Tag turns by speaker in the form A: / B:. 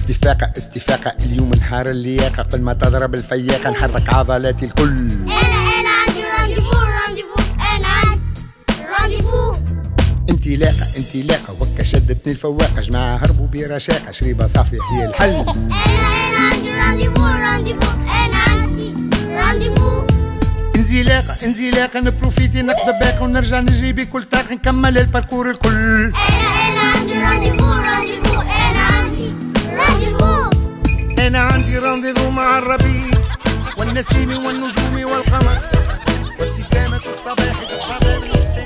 A: استفاقة اليوم نهار اللياقة قبل ما تضرب الفياقة نحرك عضلاتي الكل.
B: أنا عندي رانديفو أنا عندي رانديفو.
A: انطلاقة وكا شدتني الفواقة جماعة هربوا برشاقة شريبة صافية هي الحل.
B: أنا عندي رانديفو أنا عندي رانديفو.
A: انزلاقة نبروفيتي نقضي باقة ونرجع نجري بكل طاقة نكمل الباركور الكل.
B: أنا عندي رانديفو
A: أنا عندي رانديفو مع الربيع والنسيم والنجوم والقمر وابتسامة الصباح